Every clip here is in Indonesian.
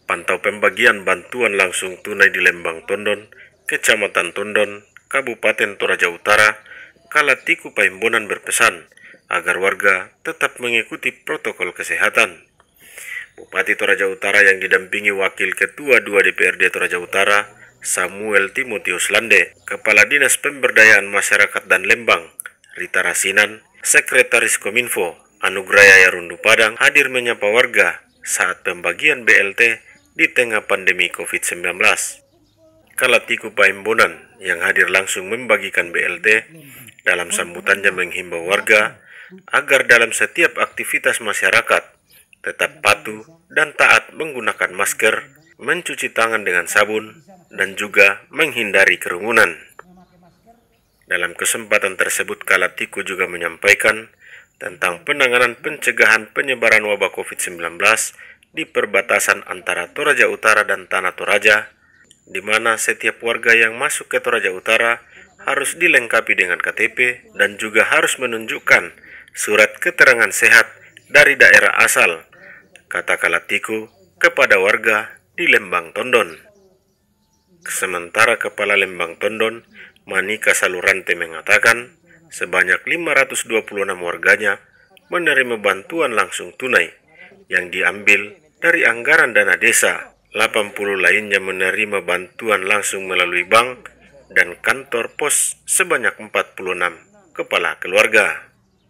pantau pembagian bantuan langsung tunai di Lembang Tondon, Kecamatan Tondon, Kabupaten Toraja Utara. Kalatiku Paimbonan berpesan agar warga tetap mengikuti protokol kesehatan. Bupati Toraja Utara yang didampingi Wakil Ketua 2 DPRD Toraja Utara, Samuel Timotius Lande, Kepala Dinas Pemberdayaan Masyarakat dan Lembang, Rita Rasinan, Sekretaris Kominfo, Anugraya Yarundu Padang hadir menyapa warga saat pembagian BLT di tengah pandemi COVID-19. Kalatiku Paimbonan yang hadir langsung membagikan BLT dalam sambutannya menghimbau warga agar dalam setiap aktivitas masyarakat tetap patuh dan taat menggunakan masker, mencuci tangan dengan sabun, dan juga menghindari kerumunan. Dalam kesempatan tersebut, Kalatiku juga menyampaikan tentang penanganan pencegahan penyebaran wabah COVID-19 di perbatasan antara Toraja Utara dan Tanah Toraja, di mana setiap warga yang masuk ke Toraja Utara harus dilengkapi dengan KTP dan juga harus menunjukkan surat keterangan sehat dari daerah asal, kata Kalatiku kepada warga di Lembang Tondon. Sementara Kepala Lembang Tondon, Manika Salurante mengatakan sebanyak 526 warganya menerima bantuan langsung tunai yang diambil dari anggaran dana desa. 80 lainnya menerima bantuan langsung melalui bank dan kantor pos sebanyak 46 kepala keluarga.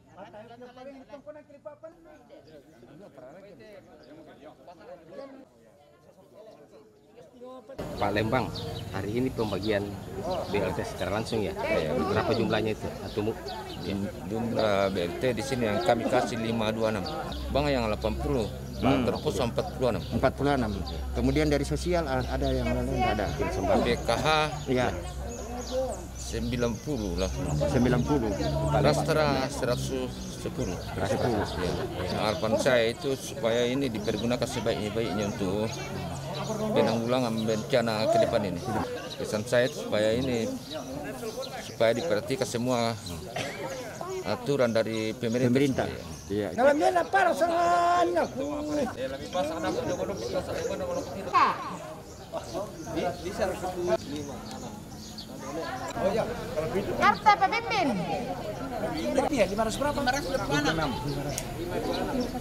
Pak Lembang, hari ini pembagian BLT secara langsung ya? Berapa jumlahnya itu? Atau jumlah BLT di sini yang kami kasih 526, Bang yang 80, terpus 46. 46. Kemudian dari sosial ada yang lain ada. BKH Ya. 90 lah. 90. Rastra 110. Ya. Harapan saya itu supaya ini dipergunakan sebaik-baiknya untuk penanggulangan bencana ke depan ini. Pesan saya supaya supaya diperhatikan semua aturan dari pemerintah. Iya. Karta Pak Pimpin. Iya, 500 berapa? 526.